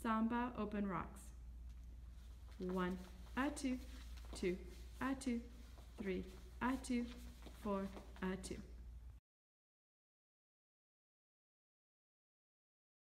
Samba open rocks. 1, a 2, 2, a 2, 3, a 2, 4, a 2.